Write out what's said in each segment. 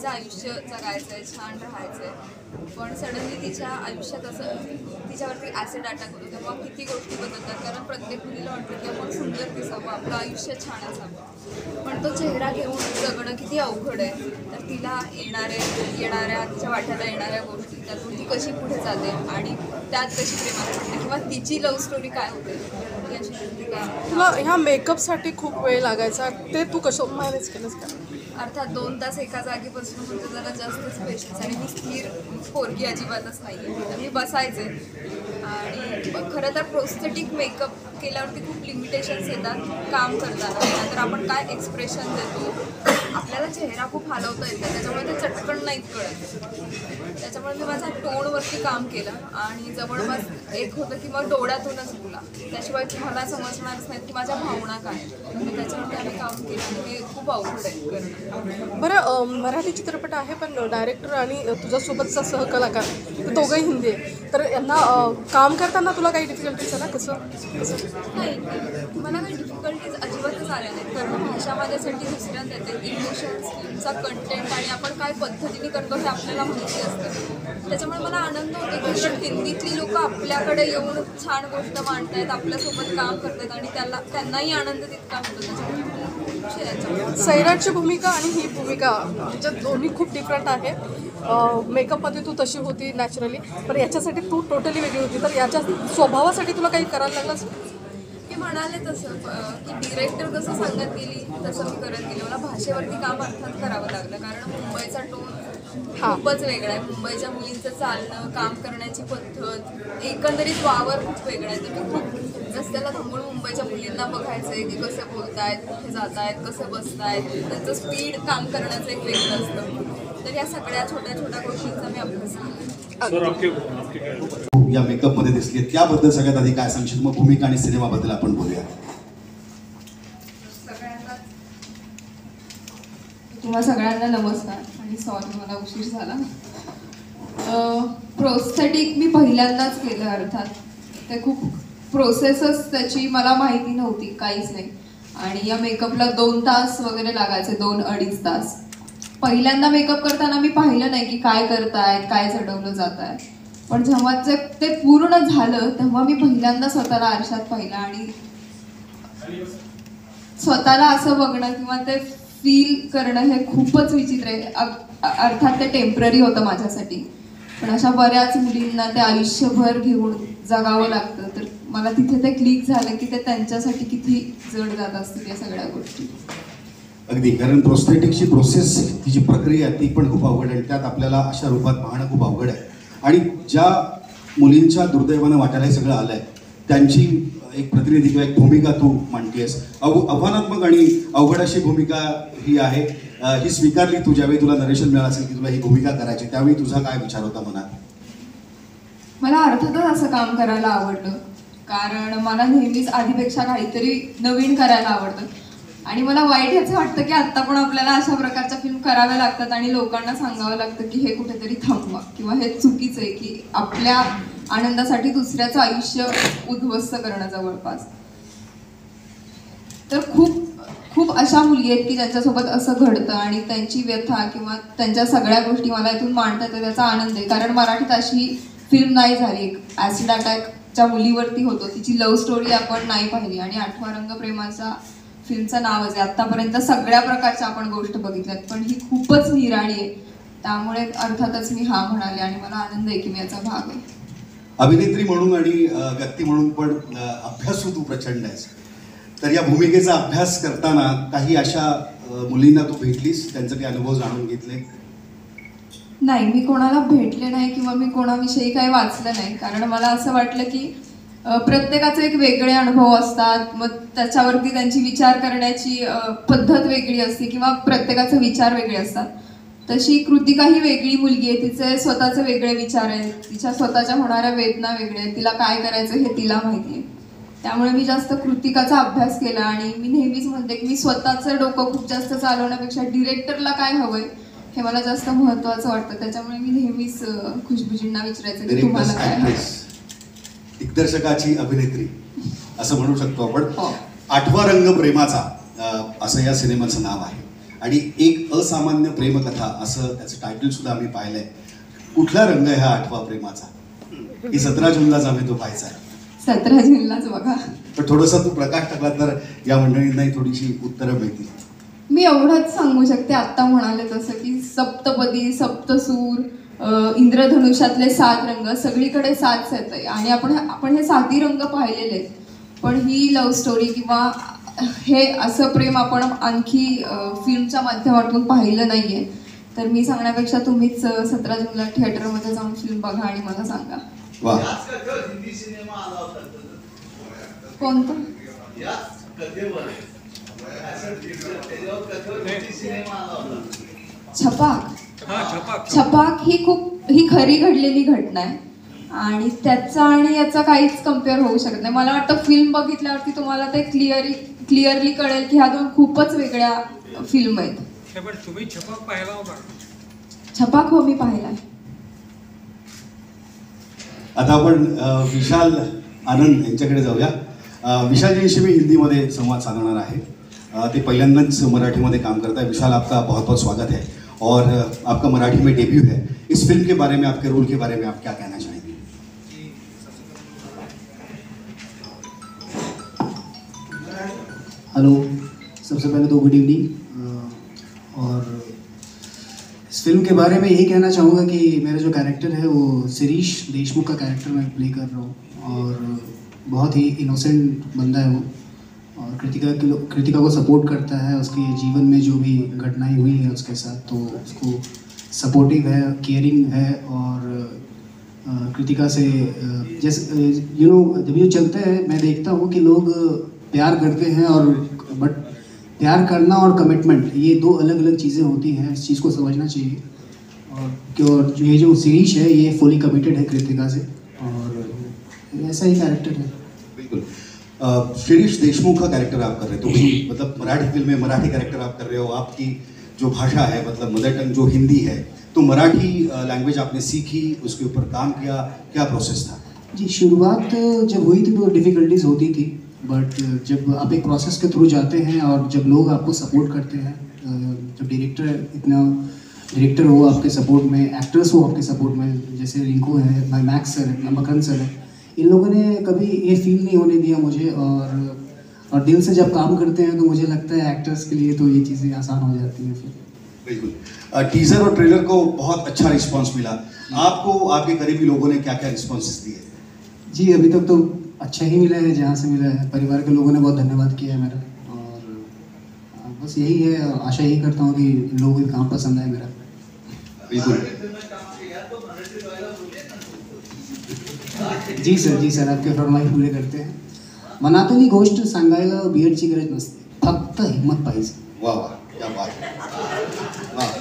तिचं आयुष्य जगायचं आहे, छान राहायचं आहे. पण सडनली तिच्या आयुष्यात असं तिच्यावरती ॲसिड अटॅक होतो, तेव्हा किती गोष्टी बदलतात. कारण प्रत्येक मुलीला वाटतं की आपण सुंदर दिसावं, आपलं आयुष्य छान असावं, पण तो चेहरा घेऊन जगणं किती अवघड आहे. तर तिला येणाऱ्या तिच्या वाट्याला येणाऱ्या गोष्टी, त्यातून ती कशी पुढे जाते आणि त्यात कशी प्रेमात पडते, किंवा तिची लव्ह स्टोरी काय होते याची गोष्टी काय. तुला ह्या मेकअपसाठी खूप वेळ लागायचा, ते तू कसं मॅनेज केलंस का? अर्थात 2 तास एका जागी बसणं म्हणजे जरा जास्तच पेशन्स, आणि मी स्थिर पोरगी अजिबातच नाही आहे. तर मी बसायचे. आणि खरं तर प्रोस्थेटिक मेकअप केल्यावरती खूप लिमिटेशन्स येतात काम करताना. तर आपण काय एक्सप्रेशन देतो, आपल्याला चेहरा खूप हलवता येतं, त्याच्यामुळे ते चटकन नाहीत कळत. त्याच्यामुळे मी माझ्या टोनवरती काम केलं आणि जवळपास एक होतं की मग डोळ्यातूनच बोला, त्याशिवाय तुम्हाला समजणारच नाही की माझ्या भावना काय आहेत. तर त्याच्यावरती आम्ही काम केलं आणि हे खूप अवघड आहे करणं. बरं, मराठी चित्रपट आहे पण डायरेक्टर आणि तुझ्यासोबतचा सहकलाकार ते दोघंही हिंदी आहे, तर यांना काम करताना तुला काही डिफिकल्टीज आहे ना? कसं नाही, मला काही डिफिकल्टीज अजिबातच आल्या नाहीत. कारण भाषा माझ्यासाठी दुसऱ्यांदा येते. इमोशन्स, फिल्मचा कंटेंट आणि आपण काय पद्धतीने करतो हे आपल्याला माहिती असतं. त्याच्यामुळे मला आनंद होतो की हिंदीतली लोक आपल्याकडे येऊन छान गोष्ट मांडतायत, आपल्यासोबत काम करतात आणि त्यांनाही आनंद तितका होतो. त्याच्यामुळे खुशी आहे याच्यामुळे. सैराटची भूमिका आणि ही भूमिका ज्या दोन्ही खूप डिफरंट आहे. मेकअपमध्ये तू तशी होती नॅचरली, पण याच्यासाठी तू टोटली वेगळी होती. तर याच्या स्वभावासाठी तुला काही करायला लागलं? मी म्हणाले तसं की डिरेक्टर जसं सांगत गेली तसं मी करत गेले. मला भाषेवरती काम अर्थात करावं लागलं, कारण मुंबईचा टोन खूपच वेगळा आहे. मुंबईच्या मुलींचं चालणं, काम करण्याची पद्धत, एकंदरीत वावर खूप वेगळा आहे. तर मी खूप रस्त्याला थांबून मुंबईच्या मुलींना बघायचं आहे की कसे बोलतायत, कुठे जात आहेत, कसं बसतायत, त्यांचं स्पीड काम करण्याचं एक वेगळं असतं. तर या सगळ्या छोट्या छोट्या गोष्टींचा मी अभ्यास केला. या मेकअप मध्ये दिसली, त्याबद्दल सगळ्यात आधी काय सांगशील? मग भूमिका आणि सिनेमाबद्दल आपण बोलूया. तुम्हा सगळ्यांना नमस्कार आणि सॉरी मला उशीर झाला. प्रोस्थेटिक मी पहिल्यांदाच केलं. अर्थात ते खूप प्रोसेसच त्याची मला माहिती नव्हती, काहीच नाही. आणि या मेकअपला 2 तास वगैरे लागायचे, 2-2.5 तास. पहिल्यांदा मेकअप करताना मी पाहिलं नाही की काय करतायत, काय चढवलं जात आहे. पण जेव्हा ते पूर्ण झालं तेव्हा मी पहिल्यांदा स्वतःला आरशात पाहिलं आणि स्वतःला असं बघणं किंवा ते फील करणं हे खूपच विचित्र आहे. अर्थात ते टेम्पररी होतं माझ्यासाठी, पण अशा बऱ्याच मुलींना ते आयुष्यभर घेऊन जगावं लागतं. तर मला तिथे ते क्लिक झालं की ते त्यांच्यासाठी किती जड जात असतील या सगळ्या गोष्टी. अगदी, कारण प्रोस्थेटिकची प्रोसेस, तिची प्रक्रिया ती पण खूप अवघड आहे. त्यात आपल्याला अशा रूपात पाहणं खूप अवघड आहे. आणि ज्या मुलींच्या दुर्दैवानं वाटायला हे सगळं आलंय, त्यांची एक प्रतिनिधी किंवा एक भूमिका तू मांडतेस. आव्हानात्मक आणि अवघड अशी भूमिका ही आहे. ही स्वीकारली तू ज्यावेळी तुला नरेशन मिळालं असेल की तुला ही भूमिका करायची, त्यावेळी तुझा काय विचार होता मनात? मला अर्थातच असं काम करायला आवडलं, कारण मला नेहमीच आधीपेक्षा काहीतरी नवीन करायला आवडतं. आणि मला वाईट ह्याचं वाटतं की आत्ता पण आपल्याला अशा प्रकारच्या फिल्म कराव्या लागतात आणि लोकांना सांगावं लागतं की हे कुठेतरी थांबवा किंवा हे चुकीचं आहे, की आपल्या आनंदासाठी दुसऱ्याचं आयुष्य उद्ध्वस्त करणं जवळपास. तर खूप खूप अशा मुली आहेत की ज्यांच्यासोबत असं घडतं आणि त्यांची व्यथा किंवा त्यांच्या सगळ्या गोष्टी मला इथून मांडता येतं, त्याचा आनंद आहे. कारण मराठीत अशी फिल्म नाही झाली. एक ॲसिड अटॅकच्या मुलीवरती होतो, तिची लव्ह स्टोरी आपण नाही पाहिली. आणि 8वा रंग प्रेमाचा फिल्मचं नावच आहे. आतापर्यंत सगळ्या प्रकारच्या आपण गोष्ट बघितल्यात, पण ही खूपच निराळी आहे. त्यामुळे अर्थातच मी हा म्हणाले आणि मला आनंद आहे की मी याचा भाग आहे. अभिनेत्री म्हणून आणि व्यक्ती म्हणून पण अभ्यासू तू प्रचंड आहेस. तर या भूमिकेचा अभ्यास करताना काही अशा मुलींना तू भेटलीस, त्यांचे काही अनुभव जाणून घेतले? नाही, मी कोणाला भेटले नाही किंवा मी कोणाविषयी काही वाचलं नाही. कारण मला असं वाटलं की प्रत्येकाचे एक वेगळे अनुभव असतात, मग त्याच्यावरती त्यांची विचार करण्याची पद्धत वेगळी असते किंवा प्रत्येकाचे विचार वेगळे असतात. तशी कृतिका ही वेगळी मुलगी आहे, तिचे स्वतःचे वेगळे विचार आहेत, तिच्या स्वतःच्या होणाऱ्या वेदना वेगळ्या आहेत, तिला काय करायचं हे तिला माहिती आहे. त्यामुळे मी जास्त कृतिकाचा अभ्यास केला. आणि मी नेहमीच म्हणते की मी स्वतःचं डोकं खूप जास्त चालवण्यापेक्षा डिरेक्टरला काय हवंय हे मला जास्त महत्त्वाचं वाटतं. त्याच्यामुळे मी नेहमीच खुशबुजींना विचारायचं की तुम्हाला काय हवं. दिग्दर्शकाची अभिनेत्री असं म्हणू शकतो आपण. 8वा रंग प्रेमाचा असं या सिनेमाचं नाव आहे. आणि एक असामान्य प्रेमकथा असं त्याचं टायटल सुद्धा आम्ही पाहिलंय. कुठला रंग आहे हा 8वा प्रेमाचा? की 17 जूनलाच आम्ही तो पाहायचा आहे. 17 जूनलाच बघा. पण थोडंसं तू प्रकाश टाकला तर या मंडळींनाही थोडीशी उत्तरं मिळतील. मी एवढंच सांगू शकते, आत्ता म्हणाले तसं की सप्तपदी, सप्तसूर, इंद्रधनुष्यातले 7 रंग, सगळीकडे 7च येत आहे आणि आपण हे 7ही रंग पाहिलेले आहेत. पण ही लव्ह स्टोरी किंवा हे असं प्रेम आपण आणखी फिल्मच्या माध्यमातून पाहिलं नाहीये. तर मी सांगण्यापेक्षा तुम्हीच 17 जूनला थिएटरमध्ये जाऊन फिल्म बघा आणि मला सांगा. वा. कोणतं? छपाक ही खरी घडलेली घटना आहे आणि त्याचा आणि याचा काहीच कम्पेअर होऊ शकत नाही. मला वाटतं फिल्म बघितल्यावरती तुम्हाला ते क्लिअरली कळेल की ह्या दोन खूपच वेगळ्या फिल्म आहेत. तुम्ही छपाक पाहिला होता? छपाक हो, मी पाहिलाय. आता आपण विशाल आनंद यांच्याकडे जाऊया. विशालजींशी मी हिंदीमध्ये संवाद साधणार आहे. ते पहिल्यांदाच मराठीमध्ये काम करता है. विशाल, आपका बहुत बहुत स्वागत है और आपका मराठी में डेब्यू है. इस फिल्म के बारे में, आपके रोल के बारे में आप क्या कहना चाहेंगे? हेलो, सबसे पहले तो गुड इवनिंग। और इस फिल्म के बारे में यही कहना चाहूँगा कि मेरा जो कैरेक्टर है वो शिरीष देशमुख का कैरेक्टर मैं प्ले कर रहा हूँ और बहुत ही इनोसेंट बंदा है वो और कृतिका को सपोर्ट करता है उसके जीवन में जो भी घटनाएं हुई है उसके साथ, तो उसको सपोर्टिव है, केयरिंग है और कृतिका से जैसे जब ये चलते हैं मैं देखता हूँ कि लोग प्यार करते हैं और बट प्यार करना और कमिटमेंट ये दो अलग अलग चीज़ें होती हैं. इस चीज़ को समझना चाहिए और ये जो सीरीज है ये फुली कमिटेड है कृतिका से और ऐसा ही कैरेक्टर है. बिल्कुल. शिरीष देशमुख का कैरेक्टर आप कर रहे हो, तो भी मतलब मराठी फिल्म में मराठी कैरेक्टर आप कर रहे हो. आपकी जो भाषा है मतलब मदर टंग जो हिंदी है, तो मराठी लैंग्वेज आपने सीखी, उसके ऊपर काम किया, क्या प्रोसेस था? जी, शुरुआत जब हुई थी तो डिफ़िकल्टीज होती थी, बट जब आप एक प्रोसेस के थ्रू जाते हैं और जब लोग आपको सपोर्ट करते हैं, जब डायरेक्टर हो आपके सपोर्ट में, एक्टर्स हो आपके सपोर्ट में, जैसे रिंकू है, मैक्स सर है, मकरंद सर है, इन लोगों ने कभी ये फील नहीं होने दिया मुझे और दिल से जब काम करते हैं तो मुझे लगता है एक्टर्स के लिए तो ये चीज़ें आसान हो जाती हैं फिर. बिल्कुल. टीजर और ट्रेलर को बहुत अच्छा रिस्पांस मिला. आपको आपके करीबी लोगों ने क्या क्या रिस्पॉन्सेस दिए? जी, अभी तक तो अच्छा ही मिला है, जहाँ से मिला है. परिवार के लोगों ने बहुत धन्यवाद किया है मेरा और बस यही है, आशा यही करता हूँ कि लोगों को काम पसंद आए मेरा. बिल्कुल. जी सर, आपके फरमाईश पूरे करते हैं. मनातली गोष्ट सांगायला बियडची गरज नसते, फक्त हिम्मत पाहिजे. वाह वाह, क्या बात है. वाह.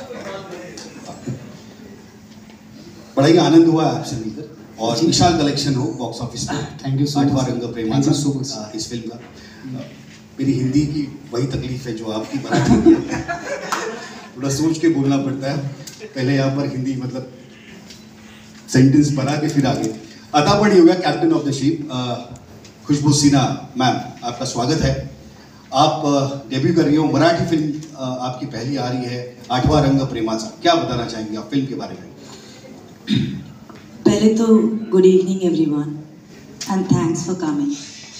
बड़ा ही आनंद हुआ आपसे मिलकर और विशाल कलेक्शन हो बॉक्स ऑफिस पे. Thank you so much. 8वां रंग प्रेमाचा इस फिल्म का. मेरी हिंदी की वही तकलीफ है जो आपकी मराठी की है. थोड़ा सोच के बोलना पड़ता है. पहले यहाँ पर हिंदी मतलब सेंटेंस बना के फिर आगे. आता पण येऊया captain of the ship. Khushbu Sinha ma'am, आपका स्वागत है. आप डेब्यू कर रही हो, मराठी फिल्म आपकी पहली आ रही है, 8वां रंग प्रेमाचा. क्या बताना चाहेंगे आप फिल्म के बारे में? पहले तो good evening everyone and thanks for coming.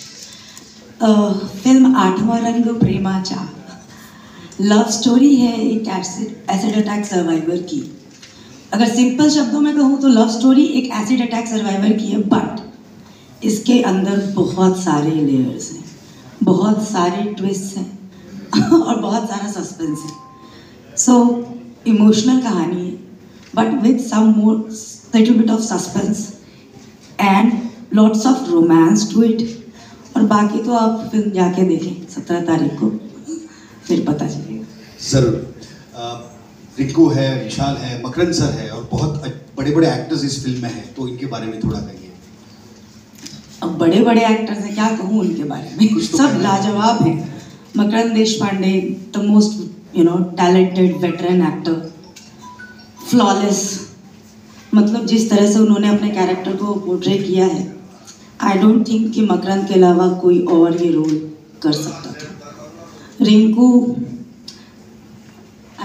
Film 8वां रंग प्रेमाचा लव स्टोरी है एक एसिड अटैक सर्वाइवर की. अगर सिंपल शब्दों में कहूँ तो लव स्टोरी एक एसिड अटैक सर्वाइवर की है, बट इसके अंदर बहुत सारे लेयर्स हैं, बहुत सारे ट्विस्ट हैं और बहुत सारा सस्पेंस है. सो इमोशनल कहानी है but with some more little bit of suspense and lots of romance to it. और बाकी तो आप फिल्म जाके देखें 17 तारीख को, फिर पता चलेगा. जरूर. रिंकू है, विशाल है, मकरंद सर है और बहुत बड़े बड़े एक्टर्स इस फिल्म में हैं, तो इनके बारे में थोड़ा कहिए. अब बड़े बड़े एक्टर्स हैं, क्या कहूँ उनके बारे में, कुछ तो सब कहना. लाजवाब हैं. Makarand Deshpande the most talented veteran actor, flawless. मतलब जिस तरह से उन्होंने अपने कैरेक्टर को पोर्ट्रे किया है, आई डोंट थिंक कि मकरंद के अलावा कोई और ये रोल कर सकता था. Rinku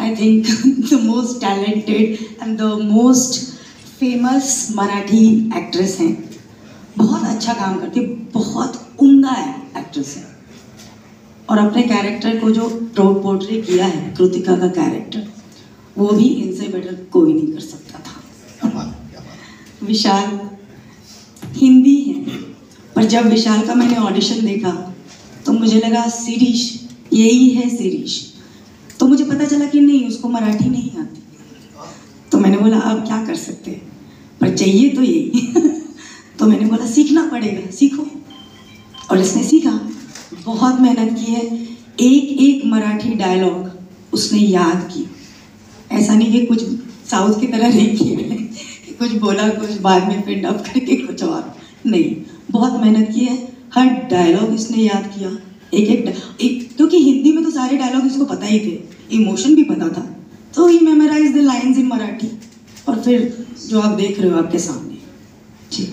I think the most talented and the most famous Marathi actress हैं. बहुत अच्छा काम करती है, बहुत उम्दा है एक्ट्रेस है. और अपने कैरेक्टर को जो पोर्ट्रे किया है, कृतिका का कैरेक्टर, वो भी इनसे बेटर कोई नहीं कर सकता था. क्या बात. विशाल हिंदी है, पर जब विशाल का मैंने ऑडिशन देखा तो मुझे लगा शिरीष यही है शिरीष. तो मुझे पता चला कि नहीं, उसको मराठी नहीं आती. तो मैंने बोला अब क्या कर सकते हैं, पर चाहिए तो यही. तो मैंने बोला सीखना पड़ेगा, सीखो. और इसने सीखा, बहुत मेहनत की है. एक एक मराठी डायलॉग उसने याद की. ऐसा नहीं कि कुछ साउथ की तरह नहीं किए कि कुछ बोला कुछ बाद में फिर डब करके कुछ और नहीं. बहुत मेहनत की है, हर डायलॉग इसने याद किया. एक क्योंकि हिंदी में तो सारे डायलॉग इसको पता ही थे, इमोशन भी पता था, तो ही memorize the lines in Marathi. और फिर जो आप देख रहे हो आपके सामने. ठीक.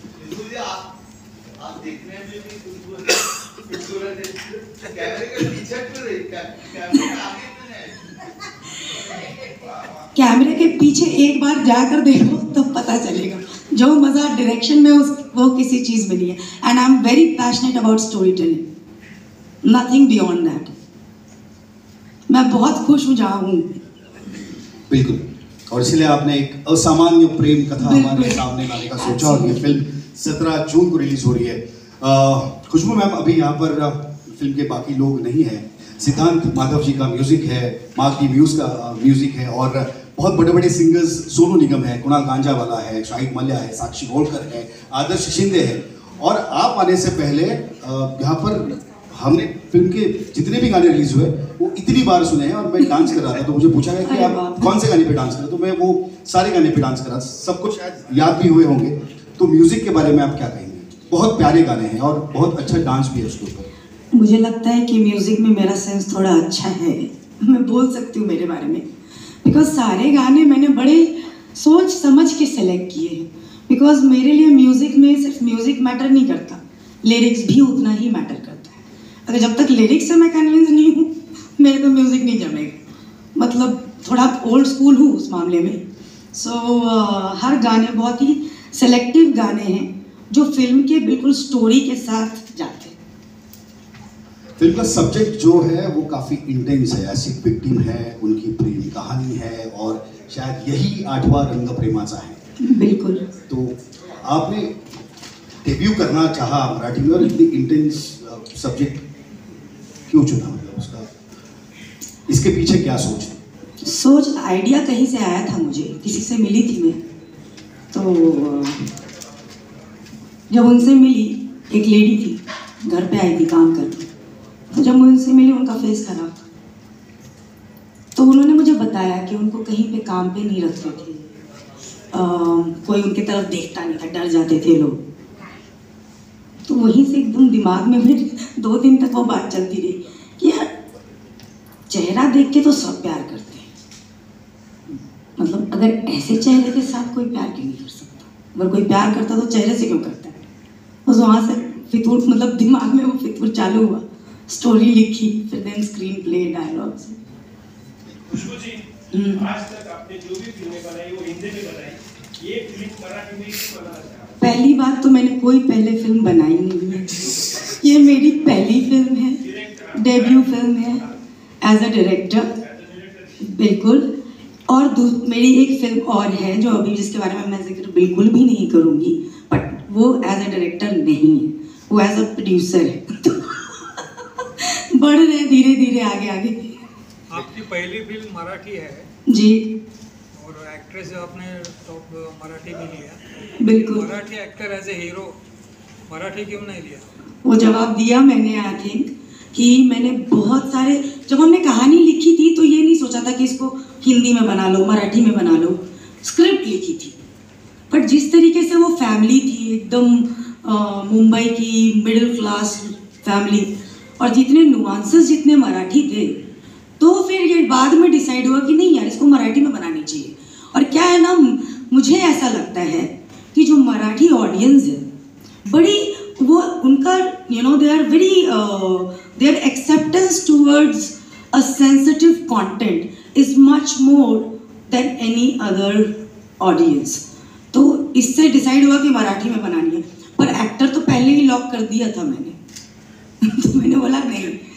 कैमरे के पीछे एक बार जाकर देखो तो पता चलेगा. जो मज़ा डायरेक्शन में वो किसी चीज़ में नहीं है. And I am very passionate about storytelling, nothing beyond that. मैं बहुत खुश हूँ जहाँ हूँ. बिल्कुल. और इसलिए आपने एक असामान्य प्रेम कथा हमारे सामने लाने का सोचा और ये फिल्म 17 जून को रिलीज हो रही है. खुशबू मैम, अभी यहाँ पर फिल्म के बाकी लोग नहीं हैं. सिद्धांत माधव जी का म्यूजिक है, मार्क डी म्यूज का म्यूजिक है, और बहुत बड़े बड़े सिंगर्स सोनू निगम है, कुणाल गांजावाला है, शाहिद मल्ल्या है, साक्षी गोलकर है, आदर्श शिंदे है. और आप आने से पहले यहाँ पर हमने फिल्म के जितने भी गाने रिलीज हुए वो इतनी बार सुने हैं. और मैं डांस कर रहा था तो मुझे पूछा गया कि आप कौन से गाने पे डांस करें, तो मैं वो सारे गाने पे डांस कर रहा था. सबको शायद याद भी हुए होंगे. तो म्यूजिक के बारे में आप क्या कहेंगे? बहुत प्यारे गाने हैं और बहुत अच्छा डांस भी है उसके ऊपर. मुझे लगता है कि म्यूज़िक में मेरा सेंस थोड़ा अच्छा है, मैं बोल सकती हूँ मेरे बारे में. बिकॉज सारे गाने मैंने बड़े सोच समझ के सेलेक्ट किए हैं. बिकॉज मेरे लिए म्यूज़िक में सिर्फ म्यूज़िक मैटर नहीं करता, लिरिक्स भी उतना ही मैटर करता है. अगर जब तक लिरिक्स से मैं कन्विंस नहीं हूँ, मेरे को म्यूज़िक नहीं जमेगा. मतलब थोड़ा ओल्ड स्कूल हूँ उस मामले में. सो हर गाने बहुत ही सेलेक्टिव गाने हैं जो फिल्म के बिल्कुल स्टोरी के साथ जाते हैं. फिल्म का सब्जेक्ट जो है वो काफ़ी इंटेंस है. ऐसी विक्टिम है, उनकी प्रेम कहानी है, और शायद यही 8वां रंग प्रेमाचा है. बिल्कुल. तो आपने डेब्यू करना चाहा मराठी में और इतनी इंटेंस सब्जेक्ट क्यों चुना? मतलब उसका इसके पीछे क्या सोच थी? सोच आइडिया कहीं से आया था, मुझे किसी से मिली थी मैं. तो जब उनसे मिली, एक लेडी थी, घर पे आई थी काम करके. तो जब मैं उनसे मिली, उनका फेस खराब था. तो उन्होंने मुझे बताया कि उनको कहीं पे काम पे नहीं रखते थे, कोई उनकी तरफ देखता नहीं था, डर जाते थे लोग. तो वहीं से एकदम दिमाग में फिर 2 दिन तक वो बात चलती रही कि यार चेहरा देख के तो सब प्यार करते हैं. मतलब अगर ऐसे चेहरे के साथ कोई प्यार क्यों नहीं कर सकता? अगर कोई प्यार करता तो चेहरे से क्यों करता है? बस वहाँ से फितूर, मतलब दिमाग में वो फितूर चालू हुआ. स्टोरी लिखी, फिर then screenplay, dialogues. Khushbu ji, आज तक आपने जो भी फिल्में बनाई वो हिंदी में बनाई, ये फिल्म मराठी में क्यों बनाना चाहा? पहली बात तो मैंने कोई पहले फिल्म बनाई नहीं है. ये मेरी पहली फिल्म है, डेब्यू फिल्म है एज अ डायरेक्टर. बिल्कुल. और मेरी एक फिल्म और है जो अभी जिसके बारे में मैं जिक्र बिल्कुल भी नहीं करूँगी, बट वो एज अ डायरेक्टर नहीं है, वो एज अ प्रोड्यूसर है. बढ़ रहे धीरे धीरे आगे आगे. आपकी पहली फिल्म मराठी है जी. और एक्ट्रेस आपने टॉप मराठी में लिया. बिल्कुल. Marathi actor as a hero Marathi क्यों नहीं लिया? वो जवाब दिया मैंने. आई थिंक कि मैंने बहुत सारे, जब हमने कहानी लिखी थी तो ये नहीं सोचा था कि इसको हिंदी में बना लो, मराठी में बना लो. स्क्रिप्ट लिखी थी, बट जिस तरीके से वो फैमिली थी, एकदम मुंबई की मिडिल क्लास फैमिली, और जितने नुआंसेस जितने मराठी थे, तो फिर ये बाद में डिसाइड हुआ कि नहीं यार, इसको मराठी में बनानी चाहिए. और क्या है ना, मुझे ऐसा लगता है कि जो मराठी ऑडियंस है, बड़ी वो उनका they are very their acceptance towards a sensitive content is much more than any other audience. तो इससे डिसाइड हुआ कि मराठी में बनानी है, पर एक्टर तो पहले ही लॉक कर दिया था मैंने तो मैंने बोला नहीं,